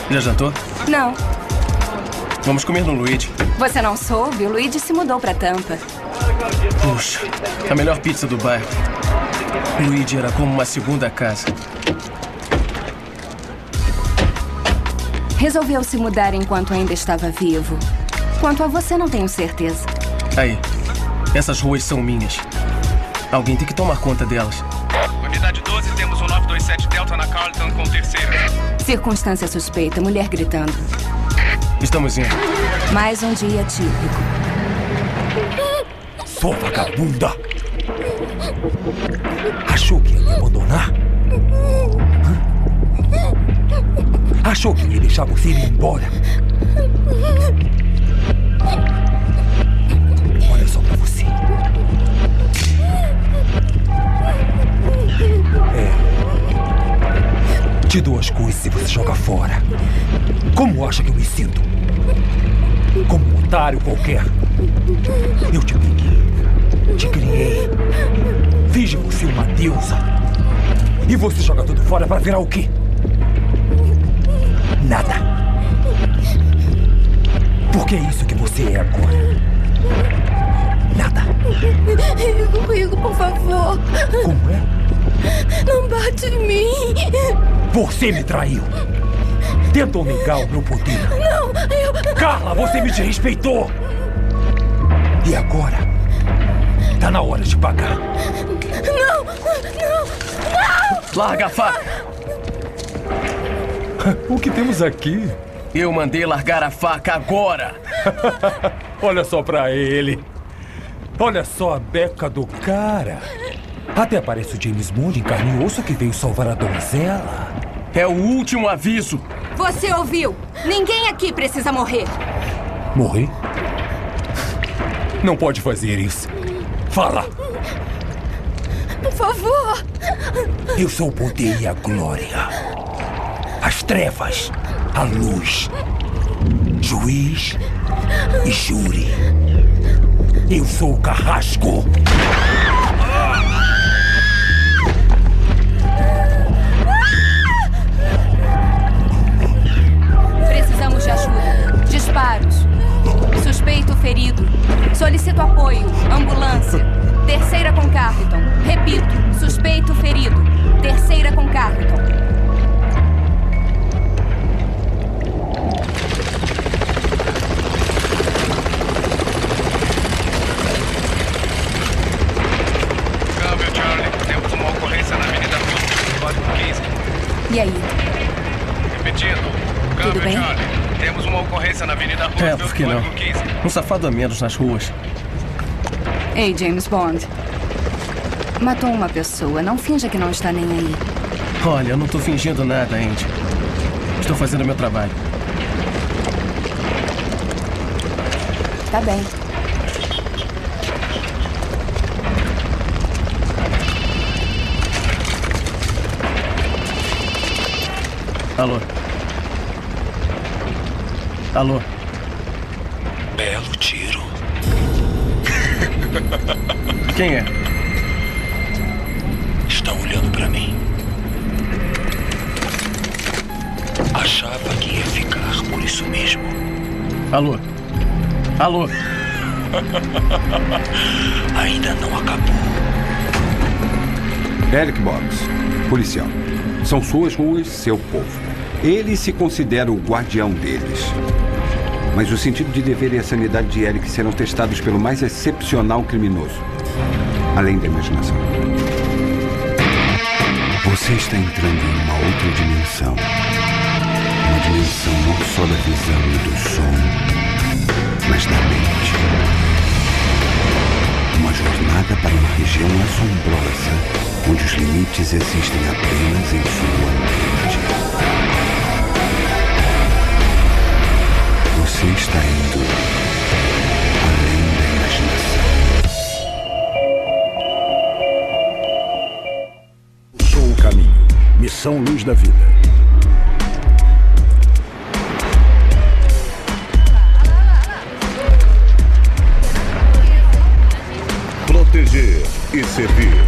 Já jantou? Não. Vamos comer no Luigi. Você não soube? O Luigi se mudou pra Tampa. Puxa, a melhor pizza do bairro. Luigi era como uma segunda casa. Resolveu se mudar enquanto ainda estava vivo. Quanto a você, não tenho certeza. Aí, essas ruas são minhas. Alguém tem que tomar conta delas. Unidade 12, temos um 927 Delta na Carlton com terceira. Circunstância suspeita, mulher gritando. Estamos indo. Mais um dia típico. Sua vagabunda! Achou que ia me abandonar? Achou que ia deixar você ir embora? Olha só pra você. Te dou as coisas e você joga fora. Como acha que eu me sinto? Como um otário qualquer. Eu te peguei, te criei, fiz de você uma deusa. E você joga tudo fora para virar o quê? Nada. Porque é isso que você é agora. Nada. Rigo, por favor. Como é? Não bate em mim. Você me traiu. Tentou negar o meu poder. Não, eu... Carla, você me desrespeitou. E agora? Tá na hora de pagar. Não, não, não! Larga a faca! O que temos aqui? Eu mandei largar a faca agora! Olha só pra ele. Olha só a beca do cara. Até parece o James Bond em carne e osso que veio salvar a donzela. É o último aviso. Você ouviu? Ninguém aqui precisa morrer. Morrer? Não pode fazer isso. Fala! Por favor! Eu sou o poder e a glória. As trevas, a luz. Juiz e júri. Eu sou o Carrasco. Precisamos de ajuda. Disparos. Suspeito ferido. Solicito apoio. Ambulância. Terceira com Carlton. Repito. Suspeito ferido. Terceira com Carlton. Câmbio, Charlie. Temos uma ocorrência na Avenida Roosevelt, código 15. E aí? Repetindo. Câmbio, bem? Charlie. Temos uma ocorrência na Avenida Roosevelt, Por que não? código 15. Um safado a menos nas ruas. Ei, James Bond. Matou uma pessoa. Não finja que não está nem aí. Olha, eu não tô fingindo nada, Andy. Estou fazendo meu trabalho. Tá bem. Alô? Alô? Belo tiro. Quem é? Está olhando pra mim. Achava que ia ficar por isso mesmo. Alô? Alô? Ainda não acabou. Eric Boggs, policial. São suas ruas, seu povo. Ele se considera o guardião deles. Mas o sentido de dever e a sanidade de Eric serão testados pelo mais excepcional criminoso. Além da imaginação. Você está entrando em uma outra dimensão. Uma dimensão não só da visão e do som, mas da mente. Uma jornada para uma região assombrosa, onde os limites existem apenas em sua mente. Você está indo além da imaginação. Sou o caminho. Missão Luz da Vida. Proteger e servir.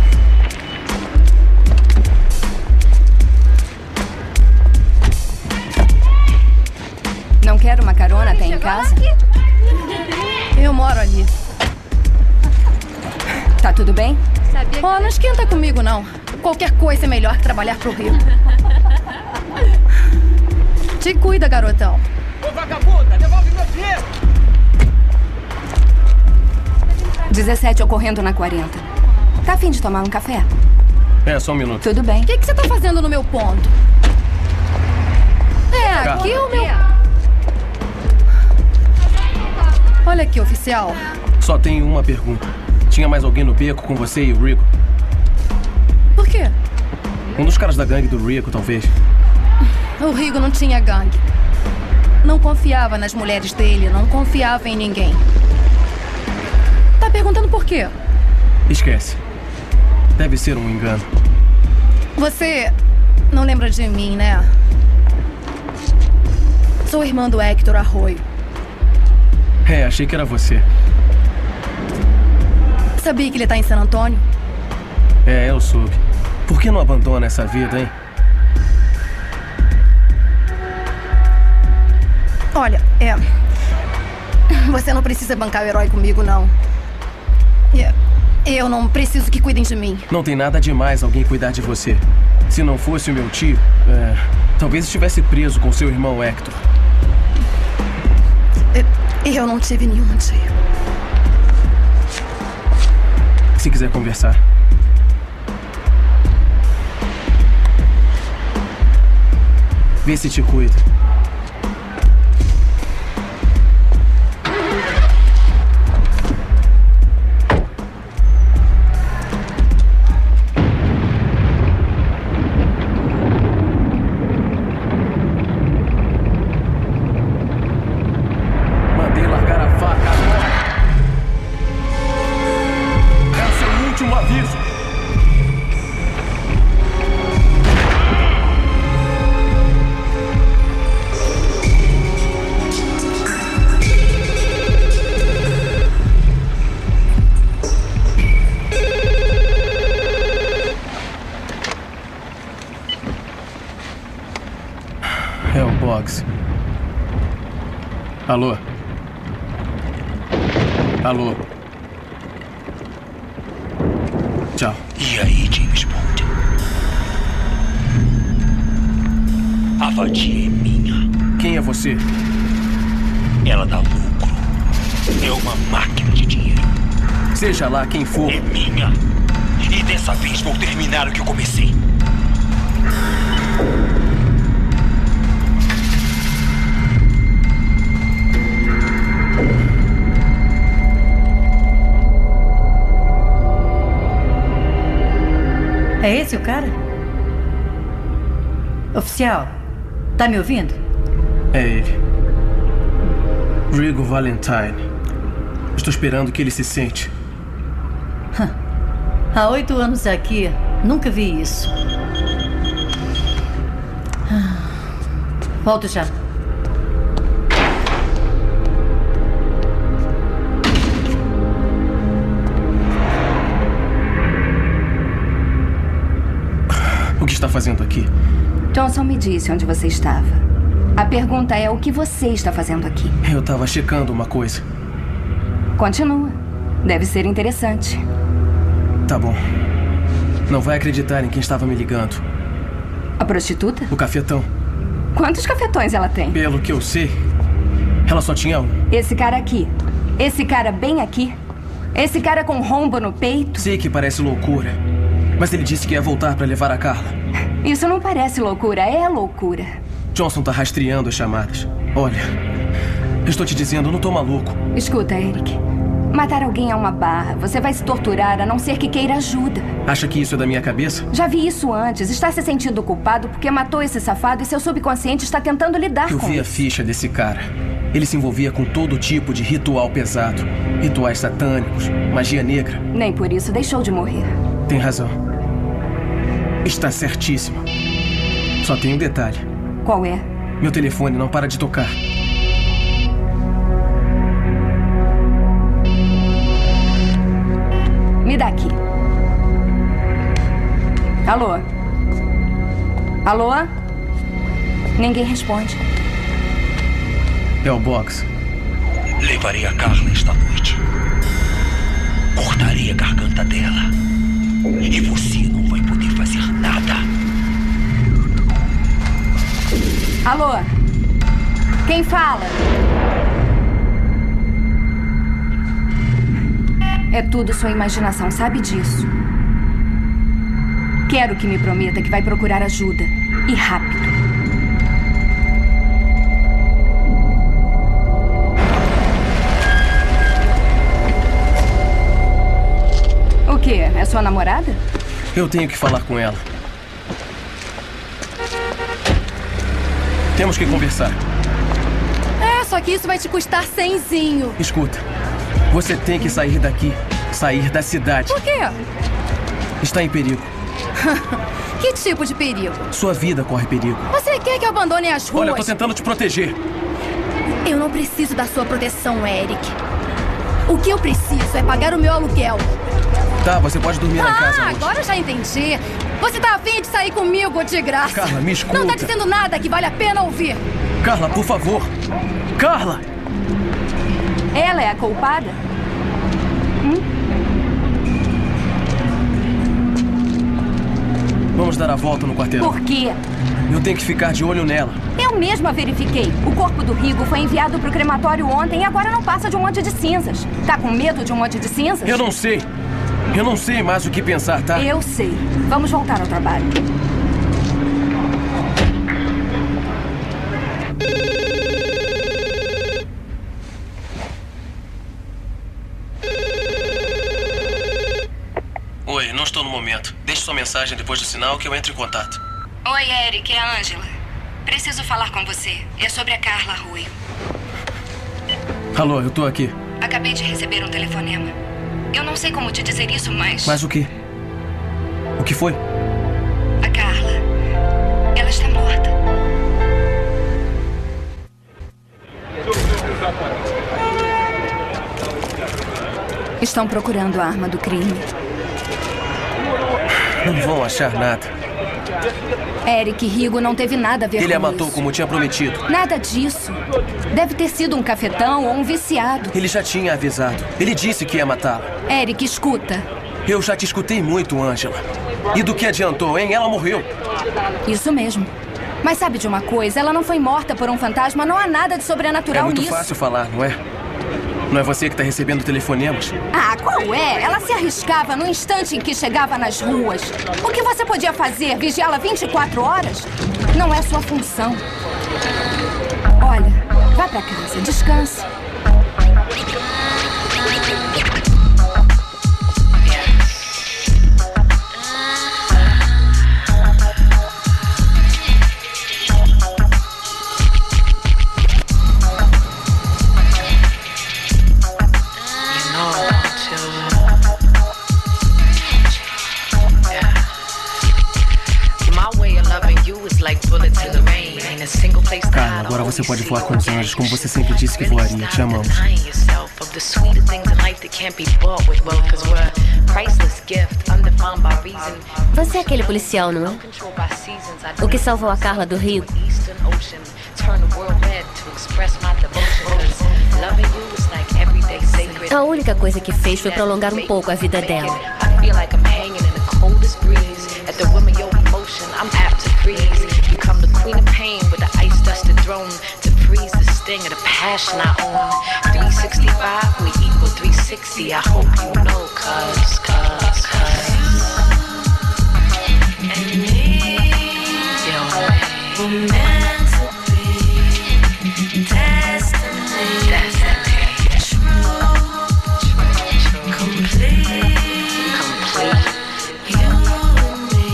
carona até em casa? Eu moro ali. Tá tudo bem? Oh, não esquenta comigo, não. Qualquer coisa é melhor que trabalhar pro Rio. Te cuida, garotão. Ô, vagabunda, devolve meu dinheiro! 17 ocorrendo na 40. Tá a fim de tomar um café? Só um minuto. Tudo bem. O que você tá fazendo no meu ponto? Aqui é o meu... Olha aqui, oficial. Só tenho uma pergunta. Tinha mais alguém no beco com você e o Rico? Por quê? Um dos caras da gangue do Rico, talvez. O Rigo não tinha gangue. Não confiava nas mulheres dele, não confiava em ninguém. Tá perguntando por quê? Esquece. Deve ser um engano. Você não lembra de mim, né? Sou irmã do Hector Arroio. Achei que era você. Sabia que ele tá em San Antônio? Eu soube. Por que não abandona essa vida, hein? Olha, você não precisa bancar o herói comigo, não. Eu não preciso que cuidem de mim. Não tem nada demais alguém cuidar de você. Se não fosse o meu tio, talvez estivesse preso com seu irmão Hector. Eu não tive nenhum tio. Se quiser conversar. Vê se te cuida. Mandei largar a faca agora. É o seu último aviso. É o Boggs. Alô? Alô? Tchau. E aí, James Bond? A vadia é minha. Quem é você? Ela dá lucro. É uma máquina de dinheiro. Seja lá quem for. É minha. E dessa vez vou terminar o que eu comecei. É esse o cara? Oficial, tá me ouvindo? É ele. Rigo Valentine. Estou esperando que ele se sente. Há 8 anos aqui, nunca vi isso. Volto já. O que está fazendo aqui? Johnson me disse onde você estava. A pergunta é o que você está fazendo aqui. Eu estava checando uma coisa. Continua. Deve ser interessante. Tá bom. Não vai acreditar em quem estava me ligando. A prostituta? O cafetão. Quantos cafetões ela tem? Pelo que eu sei, ela só tinha um. Esse cara aqui. Esse cara bem aqui. Esse cara com rombo no peito. Sei que parece loucura, mas ele disse que ia voltar para levar a Carla. Isso não parece loucura, é loucura. Johnson tá rastreando as chamadas. Olha, eu estou te dizendo, eu não tô maluco. Escuta, Eric. Matar alguém é uma barra. Você vai se torturar a não ser que queira ajuda. Acha que isso é da minha cabeça? Já vi isso antes. Está se sentindo culpado porque matou esse safado e seu subconsciente está tentando lidar Eu com vi a isso. ficha desse cara. Ele se envolvia com todo tipo de ritual pesado. Rituais satânicos, magia negra. Nem por isso deixou de morrer. Tem razão. Está certíssimo. Só tem um detalhe. Qual é? Meu telefone não para de tocar. Me dá aqui. Alô? Alô? Ninguém responde. É o box. Levarei a Carla esta noite. Cortarei a garganta dela. E você não vai poder fazer nada. Alô? Quem fala? É tudo sua imaginação, sabe disso. Quero que me prometa que vai procurar ajuda. E rápido. O quê? É sua namorada? Eu tenho que falar com ela. Temos que conversar. É, só que isso vai te custar 100zinho. Escuta, você tem que sair daqui. Sair da cidade. Por quê? Está em perigo. Que tipo de perigo? Sua vida corre perigo. Você quer que eu abandone as ruas? Olha, eu tô tentando te proteger. Eu não preciso da sua proteção, Eric. O que eu preciso é pagar o meu aluguel. Tá, você pode dormir lá em casa hoje. Agora eu já entendi. Você tá afim de sair comigo de graça? Carla, me escuta. Não tá dizendo nada que vale a pena ouvir. Carla, por favor. Carla! Ela é a culpada? Vamos dar a volta no quarteirão. Por quê? Eu tenho que ficar de olho nela. Eu mesma verifiquei. O corpo do Rigo foi enviado pro crematório ontem e agora não passa de um monte de cinzas. Tá com medo de um monte de cinzas? Eu não sei. Eu não sei mais o que pensar, tá? Eu sei. Vamos voltar ao trabalho. Oi, não estou no momento. Deixe sua mensagem depois do sinal que eu entro em contato. Oi, Eric, é a Ângela. Preciso falar com você. É sobre a Carla Arroio. Alô, eu tô aqui. Acabei de receber um telefonema. Eu não sei como te dizer isso, mas... Mas o quê? O que foi? A Carla... ela está morta. Estão procurando a arma do crime. Não vão achar nada. Eric Rigo não teve nada a ver com isso. Ele a matou como tinha prometido. Nada disso. Deve ter sido um cafetão ou um viciado. Ele já tinha avisado. Ele disse que ia matá-la. Eric, escuta. Eu já te escutei muito, Ângela. E do que adiantou, hein? Ela morreu. Isso mesmo. Mas sabe de uma coisa? Ela não foi morta por um fantasma. Não há nada de sobrenatural nisso. É muito fácil falar, não é? Não é você que está recebendo telefonemas? Ah, qual é? Ela se arriscava no instante em que chegava nas ruas. O que você podia fazer? Vigiá-la 24 horas? Não é sua função. Olha, vá pra casa, descanse. Carla, agora você pode voar com os anjos, como você sempre disse que voaria. Te amamos. Você é aquele policial, não é? O que salvou a Carla do Rio? A única coisa que fez foi prolongar um pouco a vida dela. I'm apt to freeze. You come the queen of pain with the ice-dusted drone to freeze the sting of the passion I own. 365, we equal 360. I hope you know, cuz. And me, we're meant to be. Destiny. True. Complete. You and me.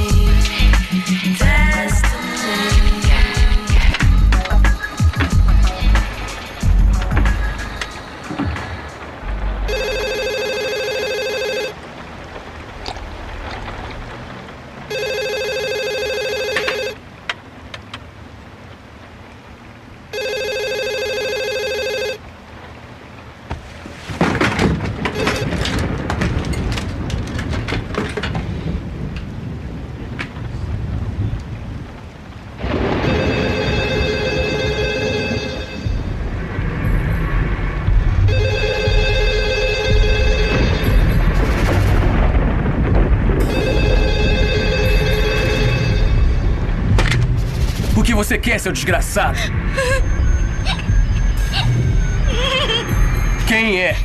você quer, seu desgraçado? Quem é?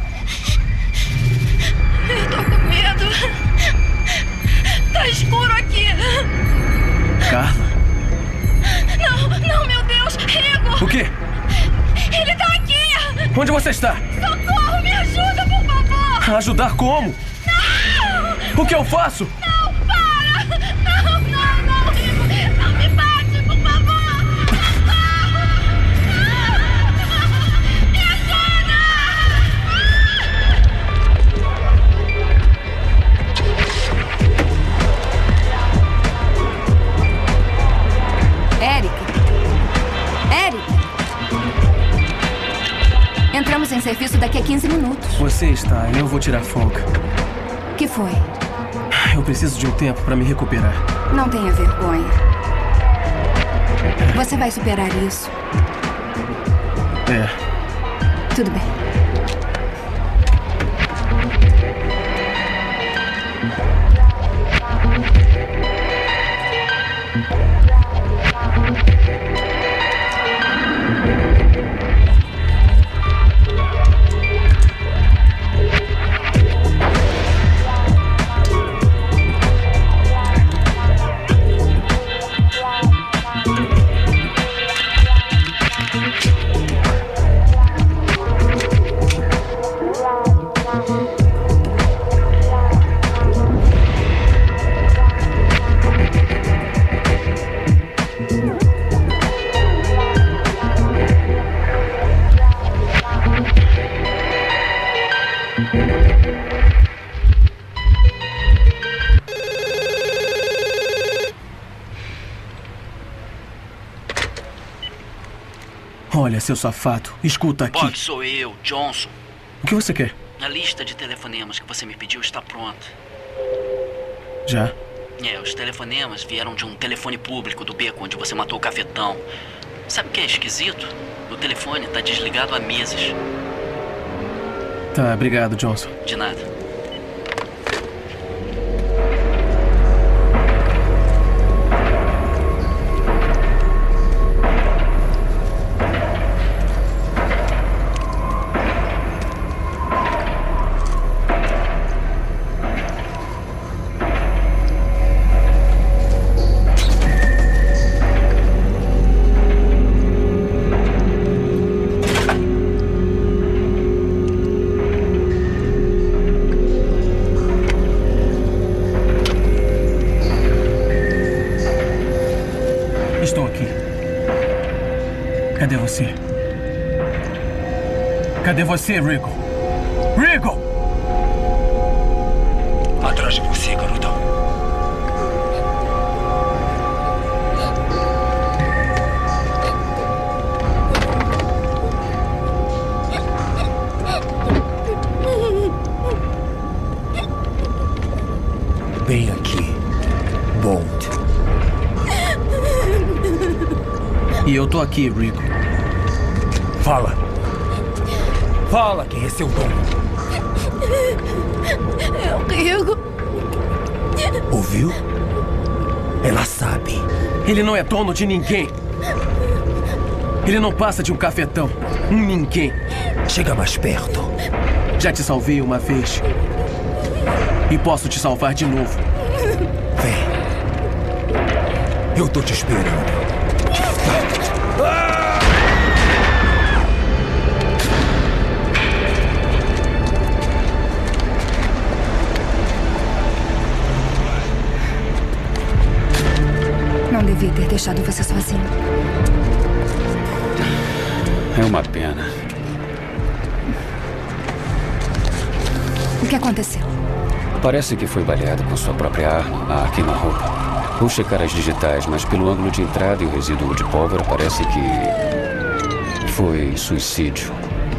Eu tô com medo. Tá escuro aqui. Carla? Não, meu Deus! Rigo! O quê? Ele tá aqui! Onde você está? Socorro! Me ajuda, por favor! Ajudar como? Não! O que eu faço? Não, para! Não, Rigo! Não me bate, por favor! Me ajuda! Eric! Entramos em serviço daqui a 15 minutos. Você está, eu vou tirar folga. O que foi? Eu preciso de um tempo para me recuperar. Não tenha vergonha. Você vai superar isso. É. Tudo bem. Olha, seu safado, escuta aqui. Bob, sou eu, Johnson. O que você quer? A lista de telefonemas que você me pediu está pronta. Já? Os telefonemas vieram de um telefone público do beco onde você matou o cafetão. Sabe o que é esquisito? O telefone está desligado há meses. Tá, obrigado, Johnson. De nada. Estou aqui. Cadê você? Cadê você, Rigo? Rigo! Atrás de você, garotão. Vem aqui, Bond. E eu tô aqui, Rigo. Fala. Fala quem é seu dono. É o Rigo. Ouviu? Ela sabe. Ele não é dono de ninguém. Ele não passa de um cafetão. Um ninguém. Chega mais perto. Já te salvei uma vez. E posso te salvar de novo. Vem. Eu tô te esperando. Não devia ter deixado você sozinho. É uma pena. O que aconteceu? Parece que foi baleado com sua própria arma, a queima-roupa. Vou checar as digitais, mas pelo ângulo de entrada e o resíduo de pólvora parece que foi suicídio.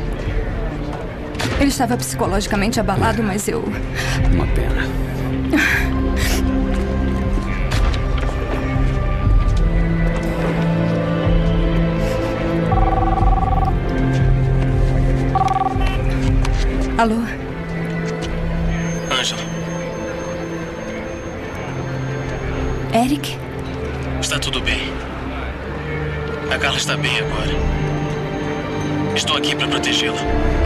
Ele estava psicologicamente abalado, mas eu... Uma pena. Alô? Ângela. Eric? Está tudo bem. A Carla está bem agora. Estou aqui para protegê-la.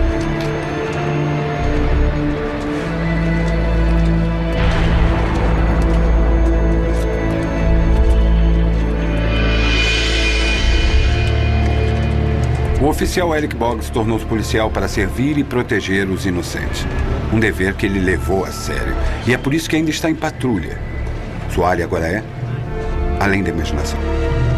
O oficial Eric Boggs tornou-se policial para servir e proteger os inocentes. Um dever que ele levou a sério. E é por isso que ainda está em patrulha. Sua área agora é além da imaginação.